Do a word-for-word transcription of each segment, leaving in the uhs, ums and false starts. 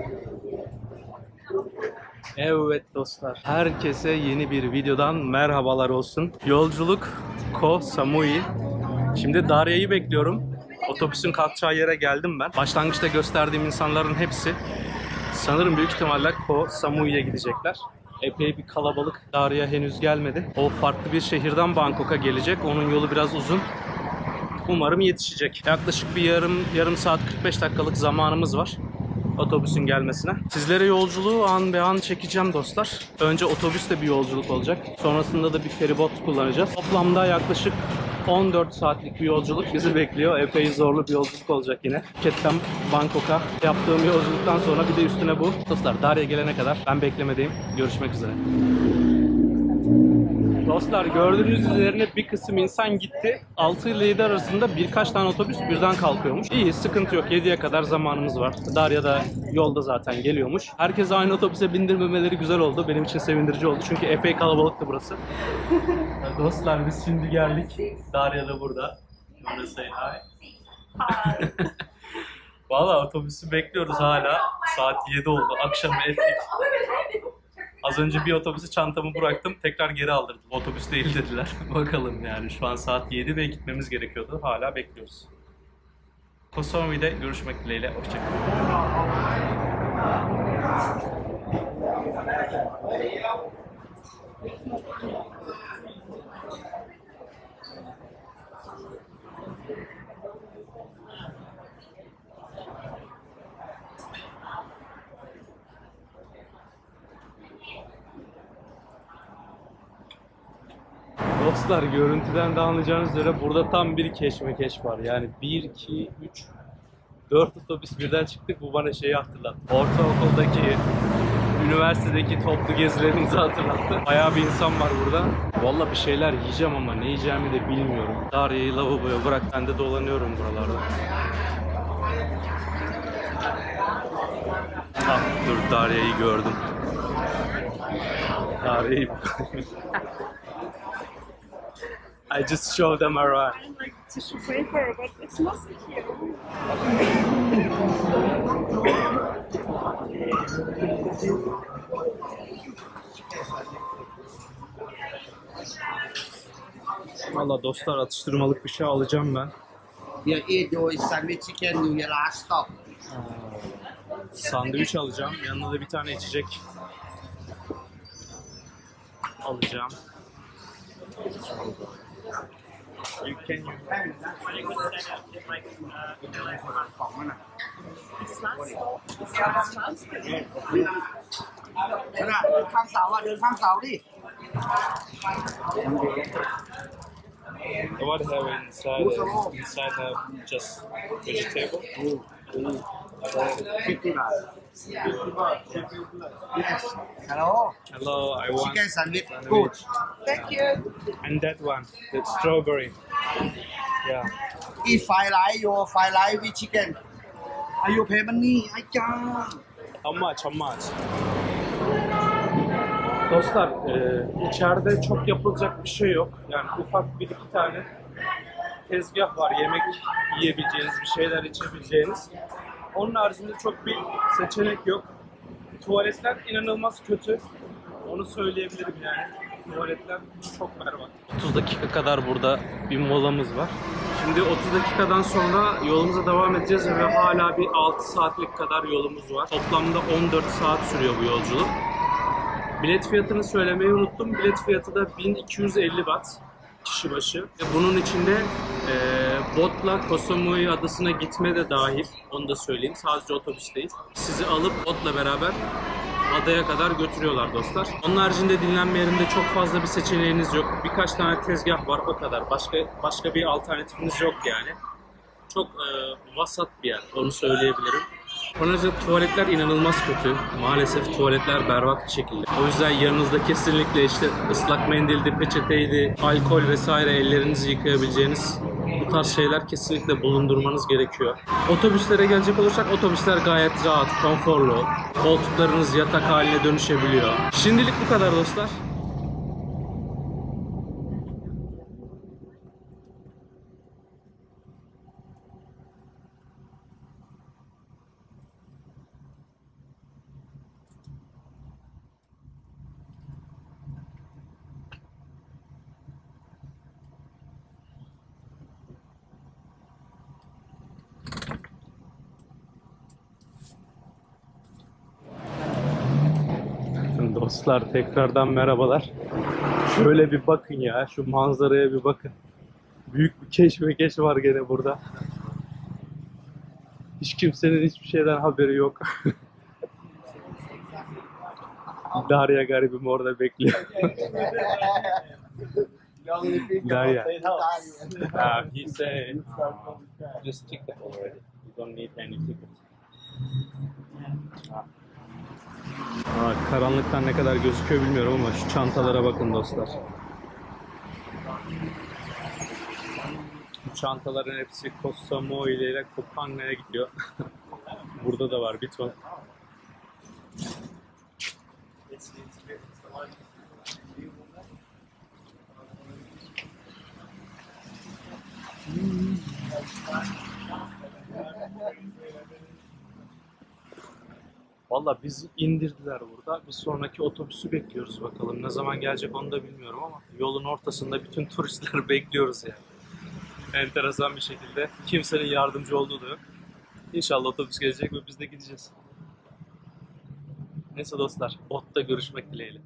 Evet dostlar, herkese yeni bir videodan merhabalar olsun. Yolculuk Koh Samui. Şimdi Darya'yı bekliyorum. Otobüsün kalkacağı yere geldim ben. Başlangıçta gösterdiğim insanların hepsi sanırım büyük ihtimalle Koh Samui'ye gidecekler. Epey bir kalabalık. Darya henüz gelmedi. O farklı bir şehirden Bangkok'a gelecek. Onun yolu biraz uzun. Umarım yetişecek. Yaklaşık bir yarım yarım saat kırk beş dakikalık zamanımız var otobüsün gelmesine. Sizlere yolculuğu an be an çekeceğim dostlar. Önce otobüsle bir yolculuk olacak. Sonrasında da bir feribot kullanacağız. Toplamda yaklaşık on dört saatlik bir yolculuk bizi bekliyor. Epey zorlu bir yolculuk olacak yine. Phuket'ten Bangkok'a yaptığım yolculuktan sonra bir de üstüne bu. Dostlar Darya gelene kadar ben beklemedeyim. Görüşmek üzere. Dostlar gördüğünüz üzerine bir kısım insan gitti. altı ile yedi arasında birkaç tane otobüs birden kalkıyormuş. İyi, sıkıntı yok. yediye kadar zamanımız var. Darya da yolda zaten geliyormuş. Herkes aynı otobüse bindirmemeleri güzel oldu. Benim için sevindirici oldu. Çünkü epey kalabalıktı burası. Dostlar biz şimdi geldik. Darya da burada. Wanna say hi? Hi. Valla otobüsü bekliyoruz hala. Saat yedi oldu. Akşam ettik. Az önce bir otobüsü çantamı bıraktım, tekrar geri aldırdım. Otobüs değil dediler. Bakalım yani şu an saat yedi ve gitmemiz gerekiyordu. Hala bekliyoruz. Koh Samui'de görüşmek dileğiyle. Hoşçakalın. Dostlar görüntüden de anlayacağınız üzere burada tam bir keşmekeş var. Yani bir, iki, üç, dört otobüs birden çıktık. Bu bana şeyi hatırlattı. Ortaokuldaki, üniversitedeki toplu gezilerimizi hatırlattı. Bayağı bir insan var burada. Vallahi bir şeyler yiyeceğim ama ne yiyeceğimi de bilmiyorum. Darya'yı lavaboya bırak, ben de dolanıyorum buralarda. Ah dur, Darya'yı gördüm. Darya'yı I just show them around. I like tissue paper, but it's not so cute. Valla dostlar atıştırmalık bir şey alacağım ben. You eat your sandwich chicken, you your last stop. Sandviç alacağım. Yanına da bir tane içecek alacağım. You can you It's not so. It's not transparent. ขนาดเดินข้างเสาอ่ะเดินข้างเสาดิ What have inside? Inside have just vegetable. fifty baht. Yes. Hello. Hello, I want Chicken sandwich. sandwich. Good. Thank you. And that one, the strawberry. Yeah. Eat fried rice, your fried rice with chicken. Are you pay money? ไอ้จ้า How much? How much? Dostlar, e, içeride çok yapılacak bir şey yok. Yani ufak bir iki tane tezgah var. Yemek yiyebileceğiniz, bir şeyler içebileceğiniz. Onun haricinde çok bir seçenek yok. Tuvaletler inanılmaz kötü. Onu söyleyebilirim yani. Tuvaletler çok berbat. otuz dakika kadar burada bir molamız var. Şimdi otuz dakikadan sonra yolumuza devam edeceğiz ve hala bir altı saatlik kadar yolumuz var. Toplamda on dört saat sürüyor bu yolculuk. Bilet fiyatını söylemeyi unuttum. Bilet fiyatı da bin iki yüz elli baht kişi başı. Bunun içinde e, botla Koh Samui adasına gitme de dahil. Onu da söyleyeyim. Sadece otobüs değil. Sizi alıp botla beraber adaya kadar götürüyorlar dostlar. Onun haricinde dinlenme yerinde çok fazla bir seçeneğiniz yok. Birkaç tane tezgah var, o kadar. Başka başka bir alternatifiniz yok yani. Çok e, vasat bir yer, onu söyleyebilirim. Onun haricinde tuvaletler inanılmaz kötü. Maalesef tuvaletler berbat bir şekilde. O yüzden yanınızda kesinlikle işte ıslak mendildi, peçeteydi, alkol vesaire ellerinizi yıkayabileceğiniz bu tarz şeyler kesinlikle bulundurmanız gerekiyor. Otobüslere gelecek olursak otobüsler gayet rahat, konforlu. Koltuklarınız yatak haline dönüşebiliyor. Şimdilik bu kadar dostlar. Dostlar tekrardan merhabalar. Şöyle bir bakın ya, şu manzaraya bir bakın. Büyük bir keşmekeş var gene burada. Hiç kimsenin hiçbir şeyden haberi yok. Darya garibim orada bekliyor. Darya. Ah, he said, just ticket already. You don't need any ticket. Ah. Aa, karanlıktan ne kadar gözüküyor bilmiyorum ama şu çantalara bakın dostlar. Bu çantaların hepsi Koh Samui ile Koh Phanga'ya gidiyor. Burada da var bir ton. Valla bizi indirdiler burada. Bir sonraki otobüsü bekliyoruz bakalım. Ne zaman gelecek onu da bilmiyorum ama yolun ortasında bütün turistler bekliyoruz yani. Enteresan bir şekilde. Kimsenin yardımcı olduğu da yok. İnşallah otobüs gelecek ve biz de gideceğiz. Neyse dostlar, botta görüşmek dileğiyle.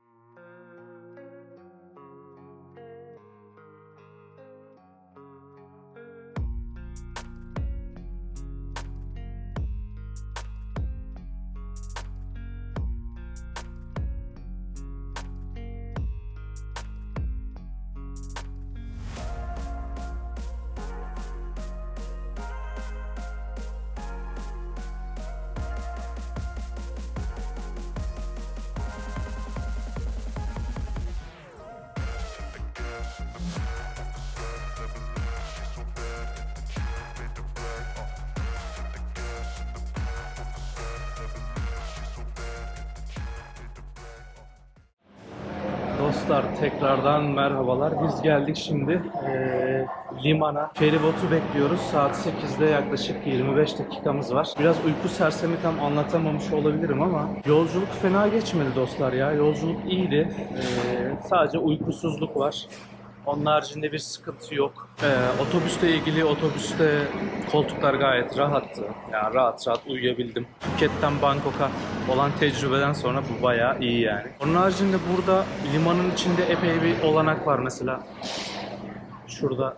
Dostlar tekrardan merhabalar. Biz geldik şimdi ee, limana. Feribotu bekliyoruz. Saat sekizde yaklaşık yirmi beş dakikamız var. Biraz uyku sersemi tam anlatamamış olabilirim ama yolculuk fena geçmedi dostlar ya. Yolculuk iyiydi. Ee, sadece uykusuzluk var. Onun haricinde bir sıkıntı yok. Ee, otobüsle ilgili otobüste koltuklar gayet rahattı. Yani rahat rahat uyuyabildim. Phuket'ten Bangkok'a olan tecrübeden sonra bu bayağı iyi yani. Onun haricinde burada limanın içinde epey bir olanak var mesela. Şurada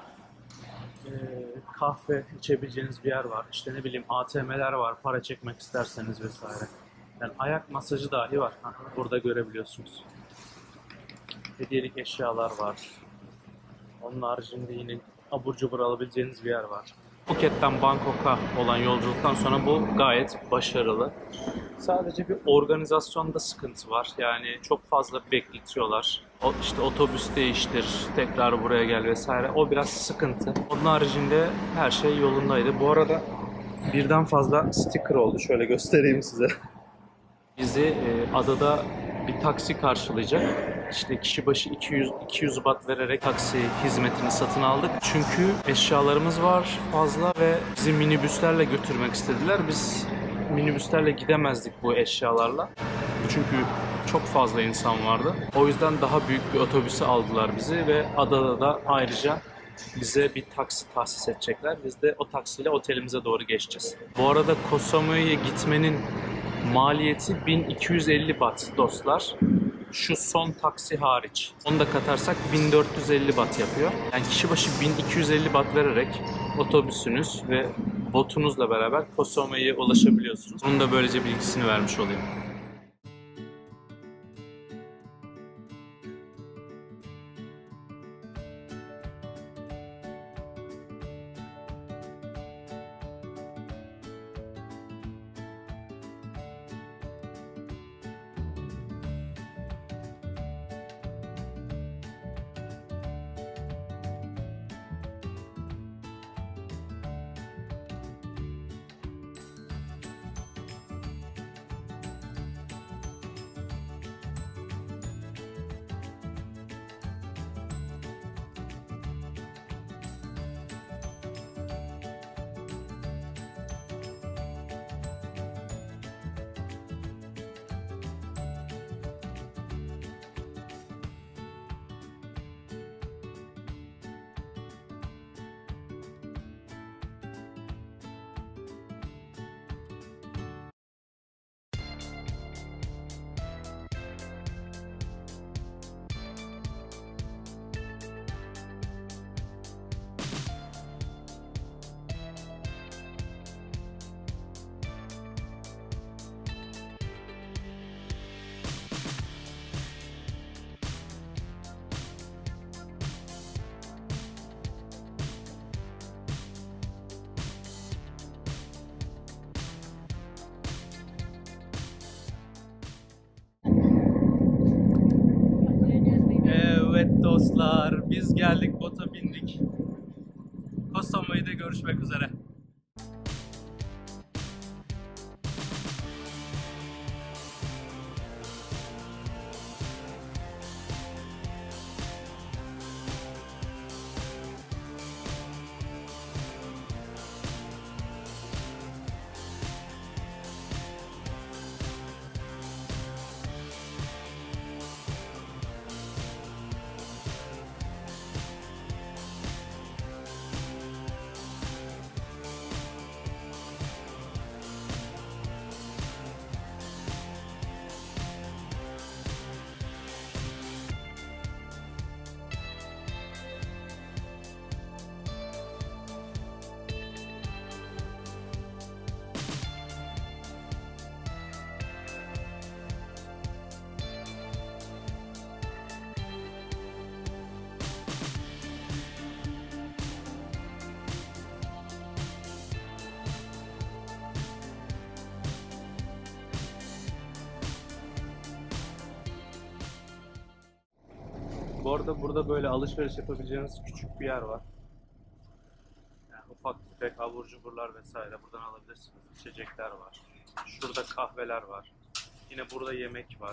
e, kahve içebileceğiniz bir yer var. İşte ne bileyim A T M'ler var. Para çekmek isterseniz vesaire. Yani ayak masajı dahi var. Ha, burada görebiliyorsunuz. Hediyelik eşyalar var. Onun haricinde yine abur cubur alabileceğiniz bir yer var. Phuket'ten Bangkok'a olan yolculuktan sonra bu gayet başarılı. Sadece bir organizasyonda sıkıntı var. Yani çok fazla bekletiyorlar. O işte otobüs değiştir, tekrar buraya gel vesaire. O biraz sıkıntı. Onun haricinde her şey yolundaydı. Bu arada birden fazla sticker oldu. Şöyle göstereyim size. Bizi e, adada bir taksi karşılayacak. İşte kişi başı iki yüz iki yüz baht vererek taksi hizmetini satın aldık. Çünkü eşyalarımız var fazla ve bizi minibüslerle götürmek istediler. Biz minibüslerle gidemezdik bu eşyalarla. Çünkü çok fazla insan vardı. O yüzden daha büyük bir otobüse aldılar bizi ve adada da ayrıca bize bir taksi tahsis edecekler. Biz de o taksiyle otelimize doğru geçeceğiz. Bu arada Koh Samui'ye gitmenin maliyeti bin iki yüz elli baht dostlar. Şu son taksi hariç. Onu da katarsak bin dört yüz elli baht yapıyor. Yani kişi başı bin iki yüz elli baht vererek otobüsünüz ve botunuzla beraber Koh Samui'ye ulaşabiliyorsunuz. Bunun da böylece bilgisini vermiş olayım. feribota bindik. Koh Samui'de görüşmek üzere. Bu arada burada böyle alışveriş yapabileceğiniz küçük bir yer var. Yani ufak tefek abur cuburlar vesaire buradan alabilirsiniz. İçecekler var. Şurada kahveler var. Yine burada yemek var.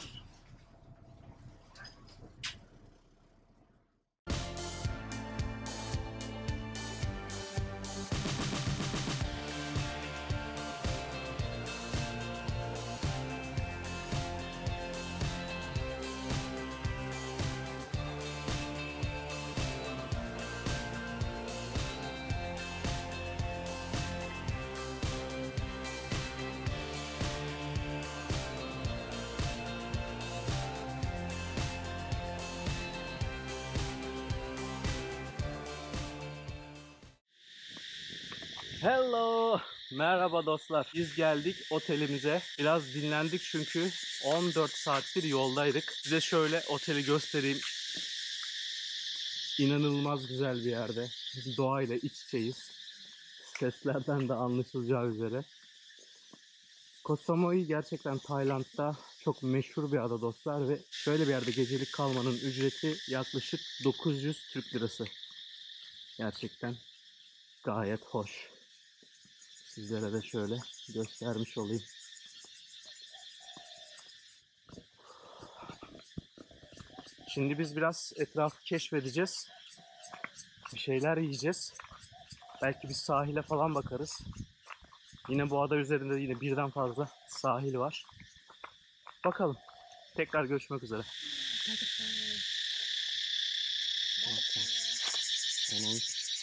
Hello! Merhaba dostlar. Biz geldik otelimize. Biraz dinlendik çünkü on dört saattir yoldaydık. Size şöyle oteli göstereyim. İnanılmaz güzel bir yerde. Doğayla iç içeyiz. Seslerden de anlaşılacağı üzere. Koh Samui gerçekten Tayland'da çok meşhur bir ada dostlar ve şöyle bir yerde gecelik kalmanın ücreti yaklaşık dokuz yüz Türk lirası. Gerçekten gayet hoş. Sizlere de şöyle göstermiş olayım. Şimdi biz biraz etrafı keşfedeceğiz. Bir şeyler yiyeceğiz. Belki bir sahile falan bakarız. Yine bu ada üzerinde yine birden fazla sahil var. Bakalım. Tekrar görüşmek üzere. Onun...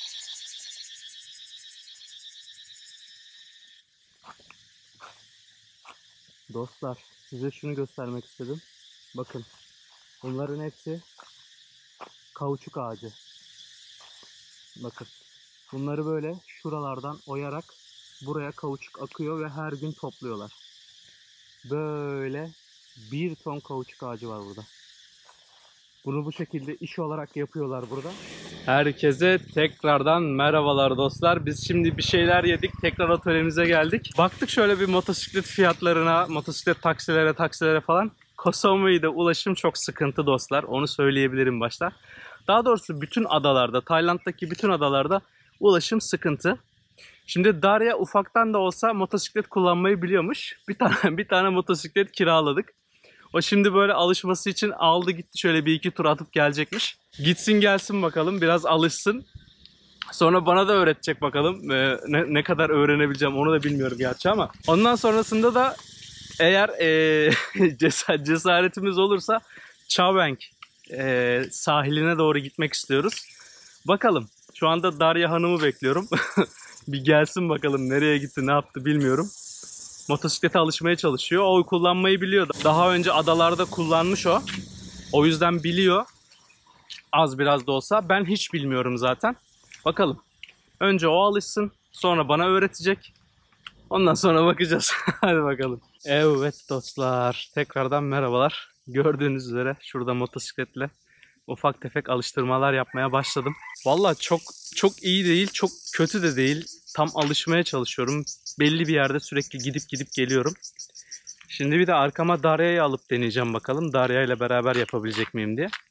Dostlar, size şunu göstermek istedim. Bakın, bunların hepsi kauçuk ağacı. Bakın, bunları böyle şuralardan oyarak buraya kauçuk akıyor ve her gün topluyorlar. Böyle bir ton kauçuk ağacı var burada. Bunu bu şekilde iş olarak yapıyorlar burada. Herkese tekrardan merhabalar dostlar. Biz şimdi bir şeyler yedik. Tekrar otelimize geldik. Baktık şöyle bir motosiklet fiyatlarına, motosiklet taksilere, taksilere falan. Koh Samui'de ulaşım çok sıkıntı dostlar. Onu söyleyebilirim başta. Daha doğrusu bütün adalarda, Tayland'daki bütün adalarda ulaşım sıkıntı. Şimdi Darya ufaktan da olsa motosiklet kullanmayı biliyormuş. Bir tane bir tane motosiklet kiraladık. O şimdi böyle alışması için aldı gitti, şöyle bir iki tur atıp gelecekmiş. Gitsin gelsin bakalım, biraz alışsın. Sonra bana da öğretecek bakalım. Ee, ne, ne kadar öğrenebileceğim onu da bilmiyorum gerçi ama. Ondan sonrasında da eğer e, cesaretimiz olursa Chao Phraya e, sahiline doğru gitmek istiyoruz. Bakalım. Şu anda Darya Hanım'ı bekliyorum. Bir gelsin bakalım, nereye gitti, ne yaptı bilmiyorum. Motosiklete alışmaya çalışıyor. O kullanmayı biliyor. Daha önce adalarda kullanmış o. O yüzden biliyor. Az biraz da olsa. Ben hiç bilmiyorum zaten. Bakalım. Önce o alışsın. Sonra bana öğretecek. Ondan sonra bakacağız. Hadi bakalım. Evet dostlar. Tekrardan merhabalar. Gördüğünüz üzere şurada motosikletle ufak tefek alıştırmalar yapmaya başladım. Vallahi çok çok iyi değil, çok kötü de değil. Tam alışmaya çalışıyorum. Belli bir yerde sürekli gidip gidip geliyorum. Şimdi bir de arkama Darya'yı alıp deneyeceğim bakalım. Darya ile beraber yapabilecek miyim diye.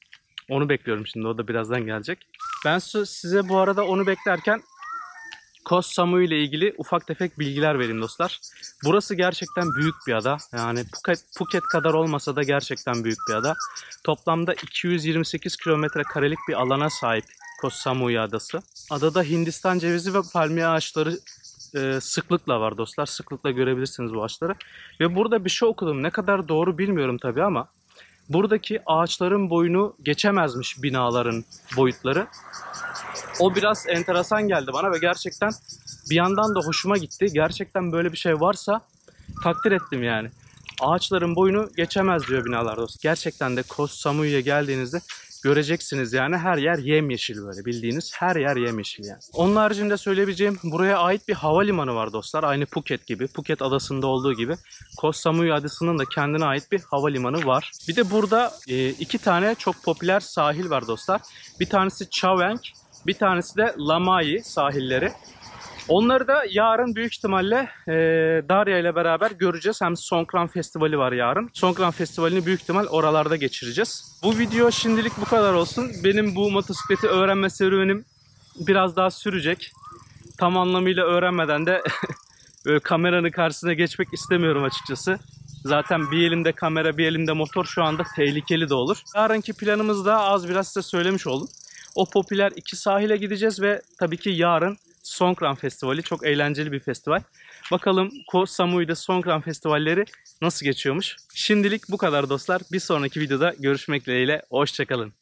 Onu bekliyorum şimdi. O da birazdan gelecek. Ben size bu arada onu beklerken Koh Samui ile ilgili ufak tefek bilgiler vereyim dostlar. Burası gerçekten büyük bir ada. Yani Phuket, Phuket kadar olmasa da gerçekten büyük bir ada. Toplamda iki yüz yirmi sekiz kilometre karelik bir alana sahip Koh Samui adası. Adada Hindistan cevizi ve palmiye ağaçları e, sıklıkla var dostlar. Sıklıkla görebilirsiniz bu ağaçları. Ve burada bir şey okudum. Ne kadar doğru bilmiyorum tabii ama buradaki ağaçların boyunu geçemezmiş binaların boyutları. O biraz enteresan geldi bana ve gerçekten bir yandan da hoşuma gitti. Gerçekten böyle bir şey varsa takdir ettim yani. Ağaçların boyunu geçemez diyor binalar dostlar. Gerçekten de Koh Samui'ye geldiğinizde göreceksiniz yani her yer yemyeşil böyle bildiğiniz her yer yemyeşil yani. Onun haricinde söyleyebileceğim buraya ait bir havalimanı var dostlar. Aynı Phuket gibi. Phuket adasında olduğu gibi Koh Samui adasının da kendine ait bir havalimanı var. Bir de burada e, iki tane çok popüler sahil var dostlar. Bir tanesi Chaweng, bir tanesi de Lamai sahilleri. Onları da yarın büyük ihtimalle e, Darya ile beraber göreceğiz. Hem Songkran Festivali var yarın. Songkran Festivali'ni büyük ihtimal oralarda geçireceğiz. Bu video şimdilik bu kadar olsun. Benim bu motosikleti öğrenme serüvenim biraz daha sürecek. Tam anlamıyla öğrenmeden de kameranın karşısına geçmek istemiyorum açıkçası. Zaten bir elimde kamera, bir elimde motor şu anda tehlikeli de olur. Yarınki planımızı da az biraz size söylemiş oldum. O popüler iki sahile gideceğiz ve tabii ki yarın Songkran Festivali. Çok eğlenceli bir festival. Bakalım Koh Samui'de Songkran Festivalleri nasıl geçiyormuş. Şimdilik bu kadar dostlar. Bir sonraki videoda görüşmek dileğiyle. Hoşçakalın.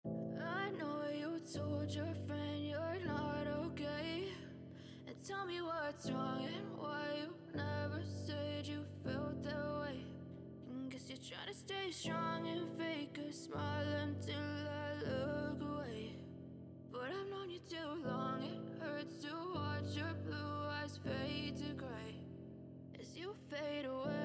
Too long, it hurts to watch your blue eyes fade to gray as you fade away.